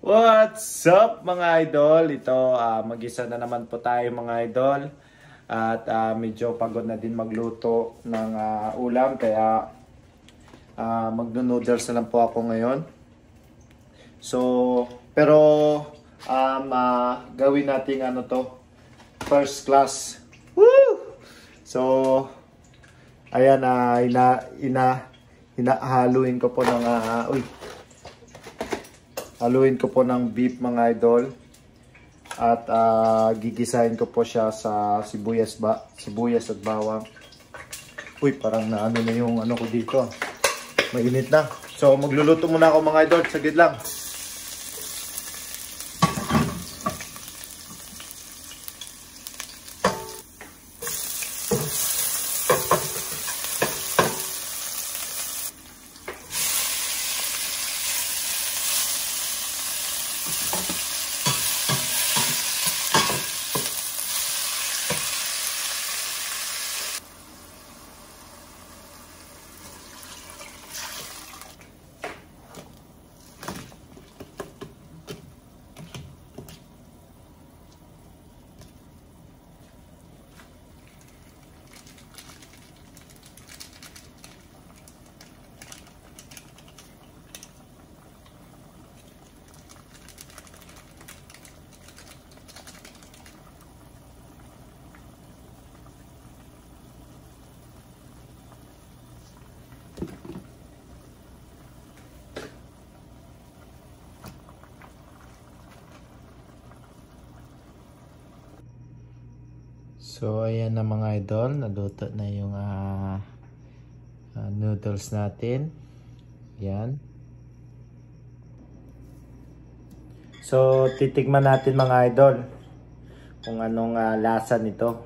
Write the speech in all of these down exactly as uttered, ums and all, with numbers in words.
What's up mga idol? Ito, uh, mag-isa na naman po tayo mga idol. At uh, medyo pagod na din magluto ng uh, ulam. Kaya uh, magno-noodles na lang po ako ngayon. So, pero um, uh, gawin natin ano to, first class. Woo! So, ayan, uh, ina, ina, inahaluin ko po ng, uh, uy, haluin ko po ng beef mga idol. At uh, gigisahin ko po siya sa sibuyas, ba, sibuyas at bawang. Uy, parang naano na yung ano ko dito. Mainit na. So magluluto muna ako mga idol. Saglit lang. So ayan na mga idol, naluto na yung uh, uh, noodles natin. Yan. So titikman natin mga idol kung anong uh, lasa nito.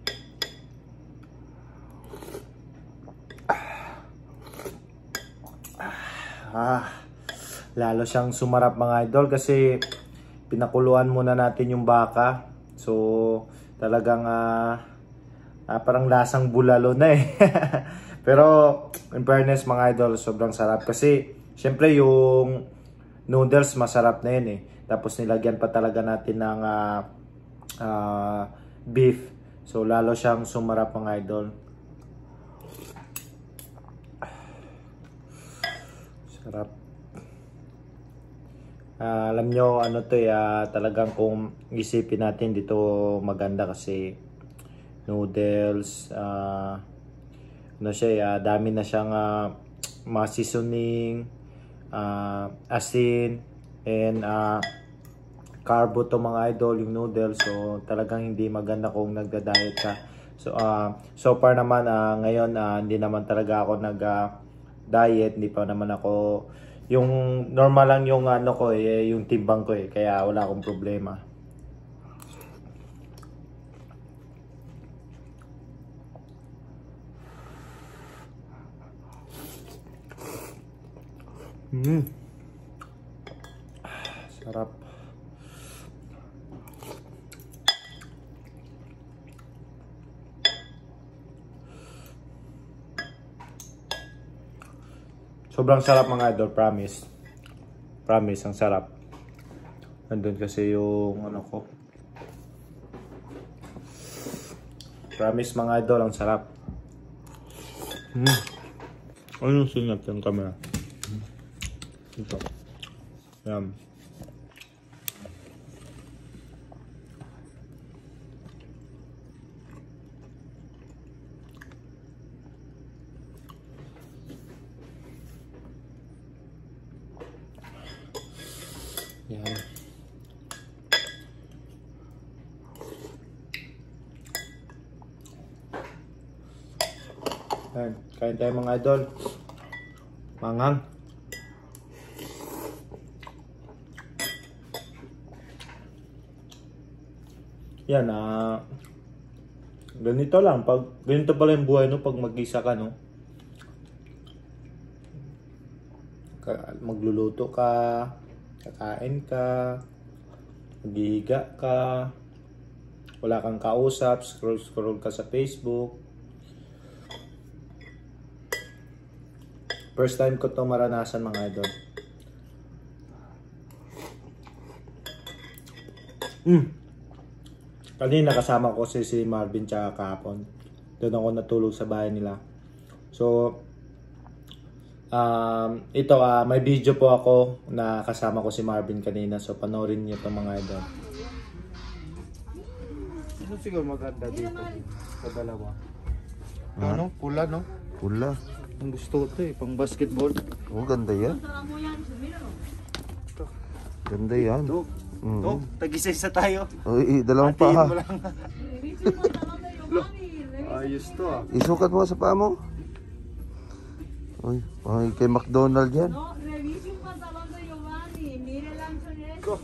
Ah, lalo siyang sumarap mga idol kasi pinakuluan muna natin yung baka. So talagang uh, uh, parang lasang bulalo na eh. Pero in fairness mga idol, sobrang sarap. Kasi syempre yung noodles masarap na yun eh. Tapos nilagyan pa talaga natin ng uh, uh, beef. So lalo siyang sumarap mga idol. Sarap. Uh, alam nyo ano to uh, talagang kung isipin natin dito maganda kasi noodles, uh, ano siya, uh, dami na siyang uh, mga seasoning, uh, asin, and uh, carbo to mga idol yung noodles. So talagang hindi maganda kung nagda-diet ka. So uh, so far naman uh, ngayon uh, hindi naman talaga ako nag uh, diet, hindi pa naman ako yung normal lang yung ano ko eh, yung timbang ko eh, kaya wala akong problema. Mm. Sarap. Sobrang sarap mga idol, promise. Promise, ang sarap. Nandun kasi yung ano ko. Promise mga idol, ang sarap. Hmm. Ano yung sinap yung camera? Ito. Yan. Yan. Yan. Kain tayo mga idol. Mangang. Yan ah. Ganito lang. Pag, ganito pala yung buhay no. Pag mag-isa ka no. Magluluto ka. Kakain ka, maghihiga ka, wala kang kausap, scroll-scroll ka sa Facebook. First time ko to maranasan mga idol. Hmm. Kanina kasama ko si, si Marvin tsaka kahapon. Doon ako natulog sa bahay nila. So, um, ito, uh, may video po ako na kasama ko si Marvin kanina. So, panoorin niyo ito mga idol. Ano siguro maganda dito sa dalawa? Ha? Ano? Pula, no? Pula. Ang gusto ko ito eh, pang basketball. Oh, ganda yan. Ganda yan. Ito. Mm. Ito, tag-isa-isa tayo. Uy, dalawang Hatiin paha. mo lang. Ayos to ah. Isukat mo sa paa mo. Uy, ay, kay McDonald yan. Go.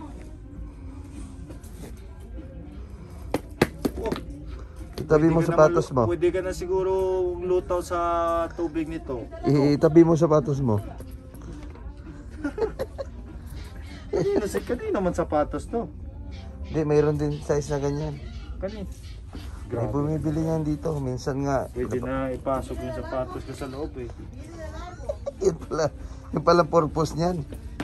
Oh. Itabi mo sapatos mo. Pwede ka na siguro lutaw sa tubig nito. Itabi mo sapatos mo. Kanina, kanina naman sapatos to. Hindi, mayroon din size na ganyan. Kanina. May bumibili niyan dito. Minsan nga. Pwede na ipasok yung sapatos ko sa loob eh. Yun pala, yun pala purpose niyan.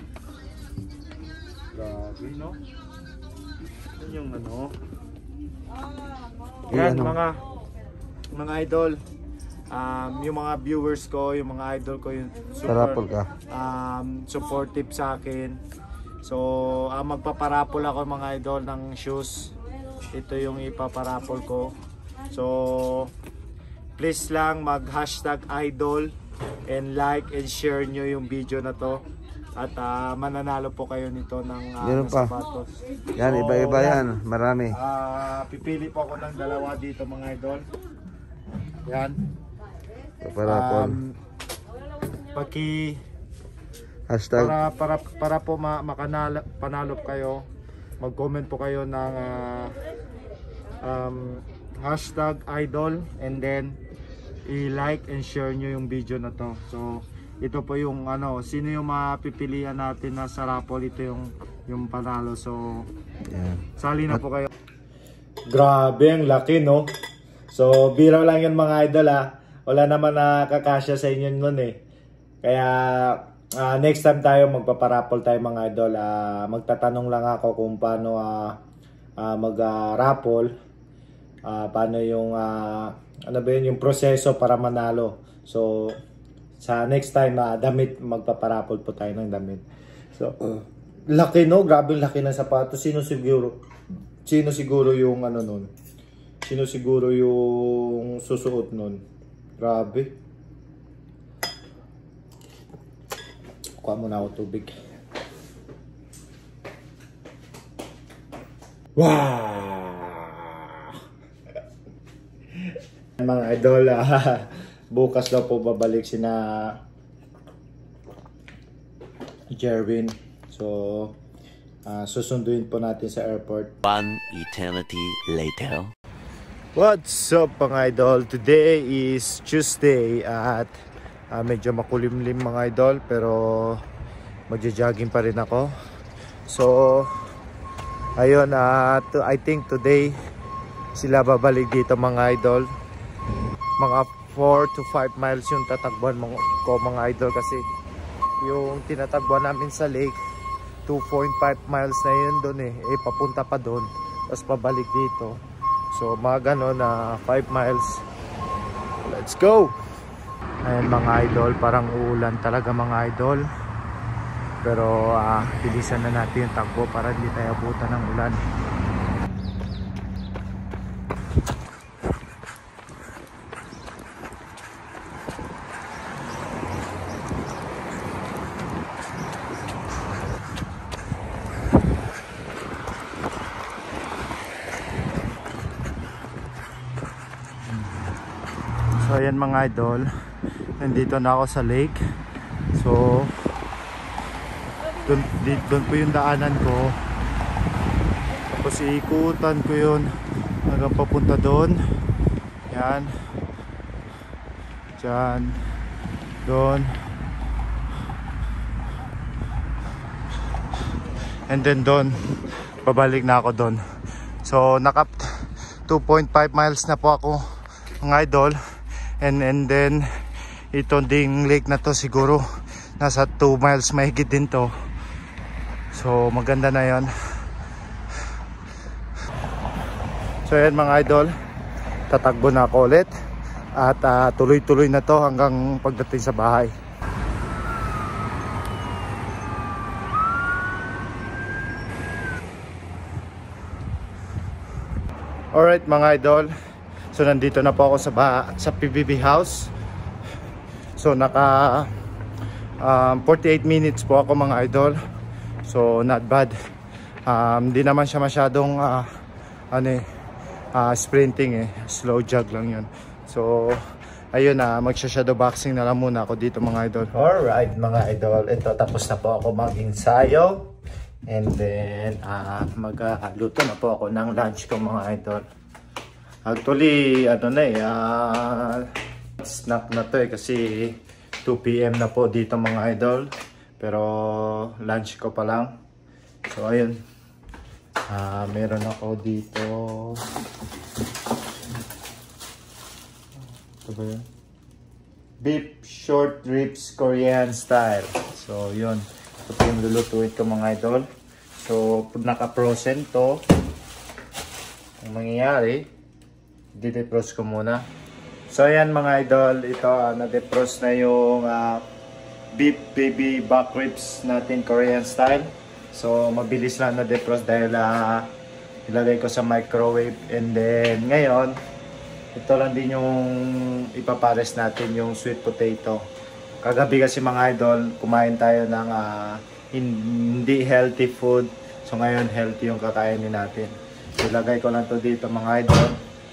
Grabe, no? Yan yung ano. Eh, Yan, ano? mga mga idol. Um, yung mga viewers ko, yung mga idol ko, yung super Parapol ka. um, supportive sa akin. So, uh, magpaparapol ako mga idol ng shoes. Ito yung ipaparapol ko. So, please lang mag hashtag idol and like and share nyo yung video na to. At uh, mananalo po kayo nito ng uh, sapatos. Yan, So, iba-iba yan. Marami. Uh, pipili po ako ng dalawa dito mga idol. Yan. Parapol. Um, paki Hashtag. para para para po ma makanalo panalo kayo, mag-comment po kayo ng uh, um, hashtag idol and then i-like and share nyo yung video na to. So ito po yung ano, sino yung mapipilian natin na sa raffle, ito yung yung panalo. So Yan. sali na po kayo. Grabe, ang laki no. So biro lang yan mga idol ha. Wala naman nakakasya sa inyo nun eh. Kaya Uh, next time tayo magpaparapol tayo mga idol. Uh, magtatanong lang ako kung paano uh, uh, mag-raffle. Uh, paano yung uh, ano ba yun, yung proseso para manalo. So sa next time uh, damit, magpaparapol po tayo ng damit. So uh, laki no, grabe laki ng sapatos. Sino siguro Sino siguro yung ano nun? Sino siguro yung susuot nun? Grabe. Kuha muna ako tubig. Wow! Mga idol, ah, bukas daw po babalik sina Jerwin. So, uh, susunduin po natin sa airport. One eternity later. What's up mga idol? Today is Tuesday at Uh, medyo makulimlim mga idol, pero magja-jogging pa rin ako. So ayun, uh, to, I think today sila babalik dito mga idol. Mga four to five miles yung tatakbuhan ko mga idol, kasi yung tinatagbuhan namin sa lake two point five miles na yun doon eh, eh papunta pa doon tapos pabalik dito. So mga ganon na uh, five miles. Let's go! Ayan mga idol, parang uulan talaga mga idol. Pero uh, bilisan na natin yung takbo para hindi tayo abutan ng ulan. So ayan mga idol, nandito na ako sa lake. So doon, doon po yung daanan ko. Tapos iikutan ko yun hanggang papunta doon. Yan. Diyan. Doon. And then doon, babalik na ako doon. So naka two point five miles na po ako mga idol. And, and then itong ding lake na to siguro nasa two miles mahigit din to. So maganda na yon. So yan mga idol, tatakbo na ako ulit. At uh, tuloy-tuloy na to hanggang pagdating sa bahay. Alright mga idol, so nandito na po ako sa, sa P B B house. So naka um, forty-eight minutes po ako mga idol. So not bad. Hindi um, naman siya masyadong uh, ano, uh, sprinting eh, slow jog lang yun. So ayun na, uh, magsha-shadow boxing na lang muna ako dito mga idol. Alright mga idol, ito tapos na po ako mag-ensayo. And then uh, magluto na po ako ng lunch ko mga idol. Actually ano na eh, uh, snack na to eh kasi two P M na po dito mga idol. Pero lunch ko pa lang. So ayun, uh, meron ako dito. Ito ba yun? Beef short ribs Korean style. So yun, ito po yung lulutuin ko mga idol. So pag naka-frozen to, ang mangyayari, di-defrost ko muna. So ayan mga idol, ito uh, na-defrost na yung uh, beef baby back ribs natin Korean style. So mabilis lang na-defrost dahil uh, ilagay ko sa microwave. And then ngayon, ito lang din yung ipapares natin, yung sweet potato. Kagabi kasi mga idol, kumain tayo ng uh, hindi healthy food. So ngayon healthy yung kakainin natin. Ilagay ko lang to dito mga idol.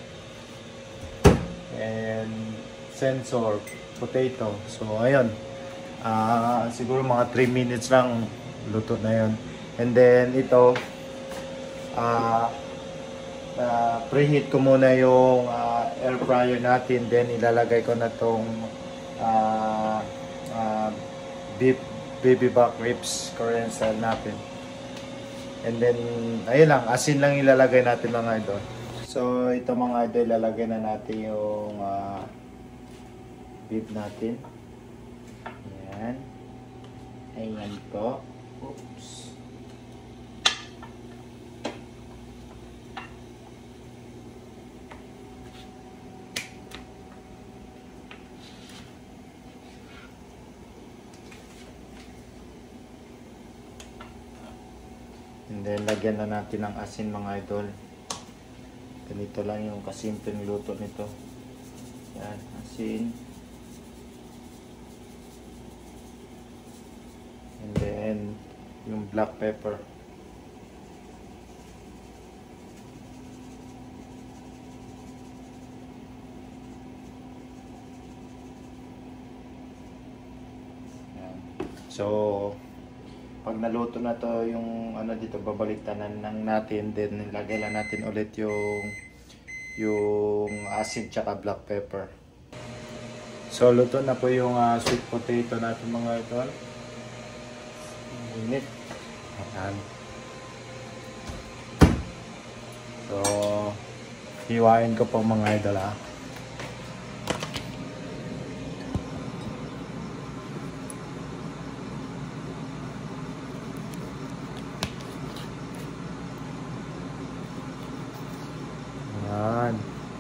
And sensor potato. So ayun, uh, siguro mga three minutes lang luto na yun. And then ito, uh, uh, preheat ko muna yung uh, air fryer natin. Then ilalagay ko na tong uh, uh, beef baby back ribs Korean style natin. And then ayun lang, asin lang ilalagay natin mga idol. So ito mga idol, ilalagay na natin yung uh, beef natin. Ayan. Ayan po. Oops. And then lagyan na natin ng asin mga idol. Ganito lang yung kasimpleng luto nito. Yan, asin. And then yung black pepper. Yan. So pag naluto na to yung ano dito, babaliktanan lang natin, then ilagay lang natin ulit yung yung asin tsaka black pepper. So luto na po yung uh, sweet potato natin mga idol. Init. Ayan. So hiwain ko po mga idol ha. Ayan.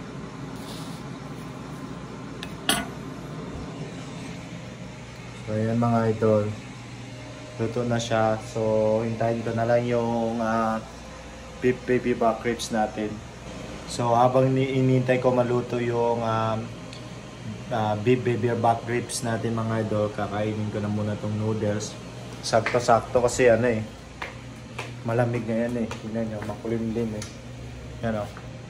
So ayan mga idol, luto na siya. So hintayin ko na lang yung uh, beef baby back ribs natin. So habang inintay ko maluto yung um, uh, beef baby back ribs natin mga idol, kakainin ko na muna tong noodles. Sakto-sakto kasi ano eh, malamig na yan eh. Tingnan nyo, makulimlim eh. Yan o.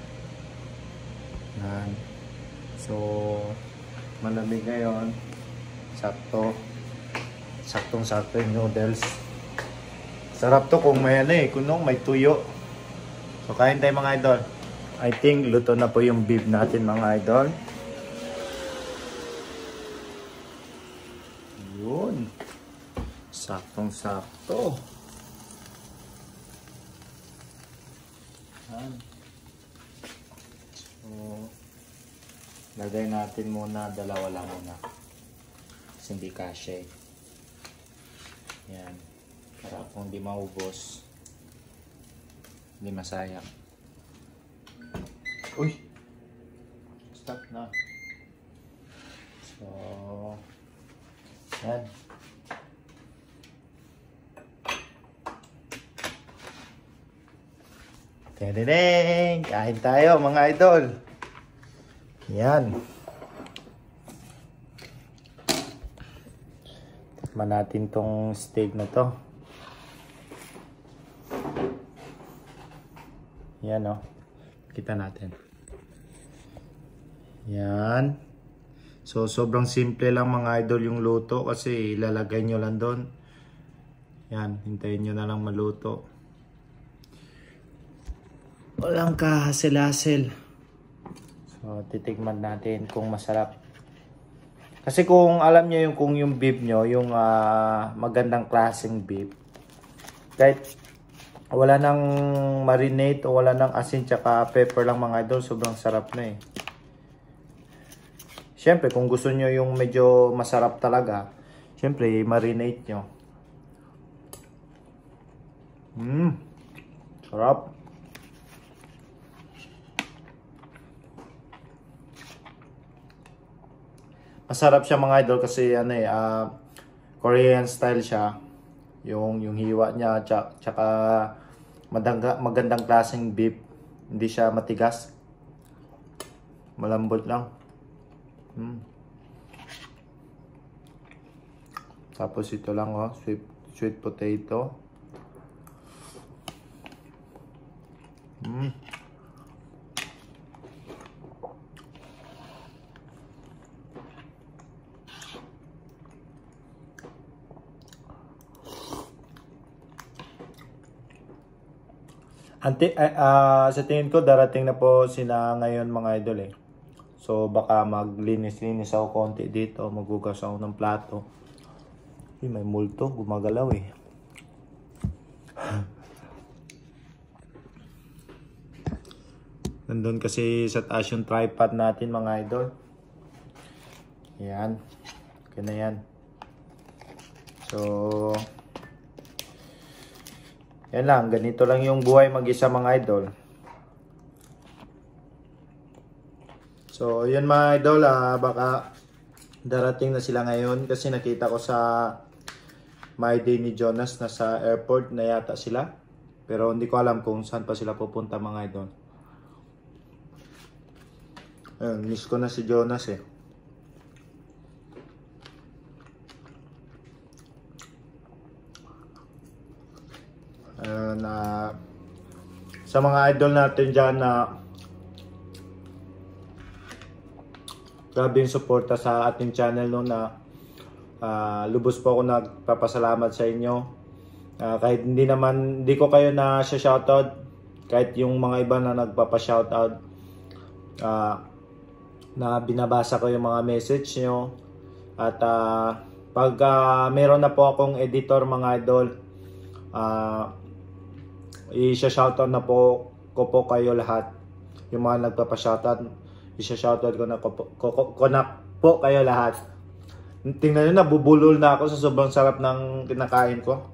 Yan. So malamig ngayon. Sakto. Saktong-sakto yung noodles. Sarap to kung may ano eh, kunong may tuyo. So kain tayo mga idol. I think luto na po yung beef natin mga idol. Yun. Saktong-sakto. Yan. So lagay natin muna, dalawa lang muna. Kasi hindi kasya eh. Yan. Para kung di maubos, hindi masayang. Uy! Stop na. So, yan. Tadadang! Kain tayo mga idol. Yan. Tikman natin tong steak na to. Yan o. Oh. Kita natin. Yan. So, sobrang simple lang mga idol yung luto kasi ilalagay nyo lang doon. Yan. Hintayin nyo na lang maluto. Walang kahasel-hasel. So, titikman natin kung masarap. Kasi kung alam nyo yung kung yung beef nyo, yung uh, magandang klaseng beef, kahit wala nang marinate o wala nang asin tsaka pepper lang mga idol, sobrang sarap na eh. Siyempre, kung gusto nyo yung medyo masarap talaga, siyempre, marinate nyo. Mmm, sarap. Masarap siya mga idol kasi ano eh, uh, Korean style siya. Yung yung hiwa niya tsaka, tsaka madanga, magandang klaseng beef. Hindi siya matigas. Malambot lang. Hmm. Tapos ito lang oh, sweet sweet potato. Hmm. Ante, uh, uh, sa tingin ko darating na po sila ngayon mga idol eh. So baka maglinis-linis ako konti dito, magugas ako ng plato. Uy, may multo, gumagalaw eh. Nandun kasi sa taas yung tripod natin mga idol. Yan. Okay na yan. So yan lang, ganito lang yung buhay mag-isa mga idol. So, yun mga idol, ah, baka darating na sila ngayon kasi nakita ko sa My Day ni Jonas na sa airport na yata sila. Pero hindi ko alam kung saan pa sila pupunta mga idol. Ayun, miss ko na si Jonas eh. Uh, na sa mga idol natin dyan na grabe yung suporta sa ating channel no, na uh, lubos po ako nagpapasalamat sa inyo. Uh, kahit hindi naman hindi ko kayo na shoutout, kahit yung mga iba na nagpapa-shoutout, uh, na binabasa ko yung mga message nyo. At uh, pag uh, meron na po akong editor mga idol, uh, i-shoutout na po ko po kayo lahat. Yung mga nagpapa-shoutout, i-shoutout ko na ko, ko, ko, ko na po kayo lahat. Tingnan nyo, nabubulol na ako sa sobrang sarap ng kinakain ko.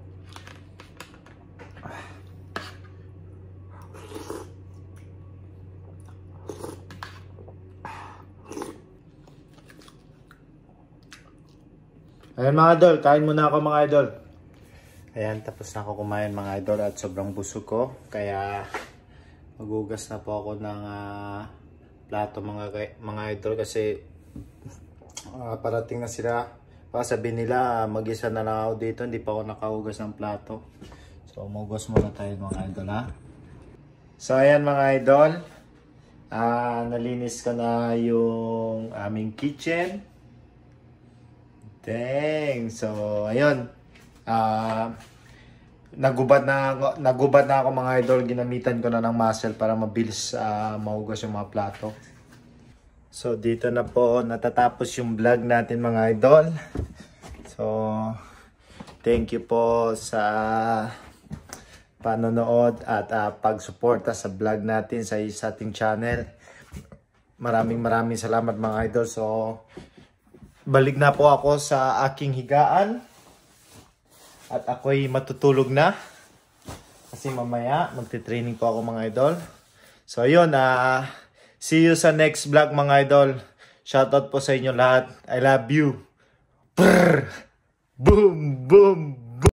Ayan mga idol, kain muna ako mga idol. Ayan, tapos na ako kumain mga idol at sobrang busog ko. Kaya magugas na po ako ng uh, plato mga, mga idol kasi uh, parating na sila. Baka sabihin nila uh, mag-isa na lang ako dito, hindi pa ako nakahugas ng plato. So magugas muna tayo mga idol ha. So ayan mga idol, uh, nalinis ko na yung aming kitchen. Dang! So ayun. Uh, nagubad na nagubad na ako mga idol, ginamitan ko na ng muscle para mabilis uh, mahugas yung mga plato. So dito na po natatapos yung vlog natin mga idol. So thank you po sa panonood at uh, pagsuporta sa vlog natin sa, sa ating channel. Maraming maraming salamat mga idol. So balik na po ako sa aking higaan. At ako'y matutulog na. Kasi mamaya magte-training po ako mga idol. So ayun, uh, See you sa next vlog mga idol. Shoutout po sa inyo lahat. I love you. Brr! Boom! Boom!